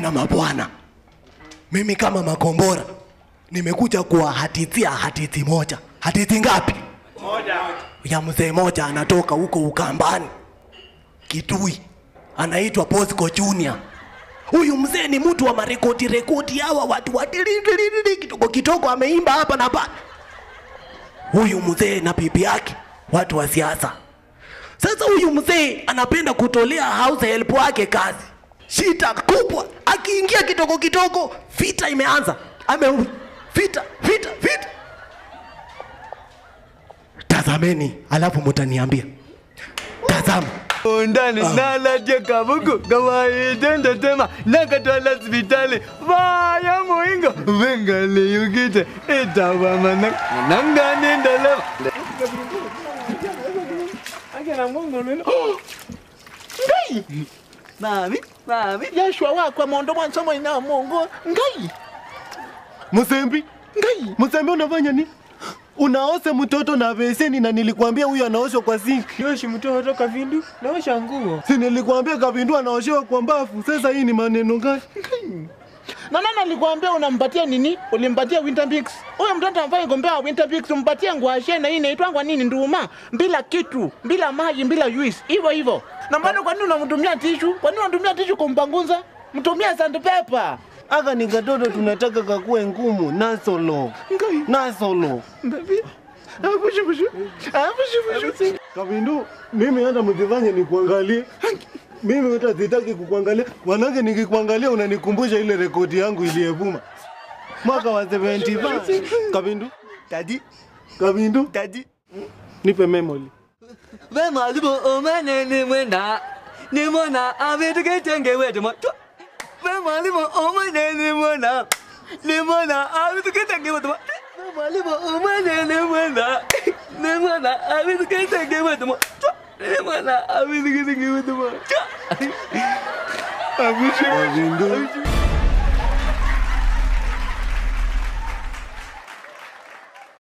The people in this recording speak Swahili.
na mabwana, mimi kama Makombora nimekuja kuwahadithia hadithi moja. Hadithi ngapi? Moja. Ya mzee moja anatoka huko Ukambani, Kitui, anaitwa Bosco Junior. Huyu mzee ni mtu wa rekodi hawa watu kitoko ameimba hapa na pale. Huyu mzee na bibi yake watu wa siasa. Sasa huyu mzee anapenda kutolea house help wake kazi. Shida kubwa, akiingia kitoko vita imeanza. Vita. Tazameni, alafu mtaniambia. Tazama. Undani nala jeka buku kawaida tema nakatola hospitali vaya moingo vengali yugite itawa manak nangani ndala agena mungu lelo ngai mami yashwa wakwa mondo mwansomo ina mungu ngai Musembi unafanya nini? Unaosha mtoto na beseni na nilikwambia huyu anaoshwa kwa sink. yoshi mtoto Kavindu naosha nguo. Si nilikwambia Kavindu anaoshewa kwa mbafu. Sasa hii ni maneno gani? Na nani alikwambia unampatia nini? Ulimpatia Winterbix. Huyo mtoto ambaye gombea Winterbix umpatie ngwashe na hii inaitwa nini nduma? Bila kitu, bila maji, bila juice. Hivyo. Na mbona kwa nini unamtumia tissue? Kwa nini unatumia tissue kumpanguza? Mtumia sandpaper. Aka ni katoto tunataka kakue ngumu. Nasolo. Baby. Abushu. Kavindu, mimi hata mjifanye nikuangalie. Mimi hata sitaki kukuangalia. Wanake nikikuangalia unanikumbusha ile rekodi yangu iliyevuma mwaka wa 75. Kavindu. Kavindu. Nipe memory. Wema libo omane ni mwena avitu kitenge wetu moto. Wema libo omane ni mwena avitu kitenge wetu moto. Wema libo omane ni mwena avitu kitenge wetu moto. Ni mwena avitu kitenge wetu moto. Abushu.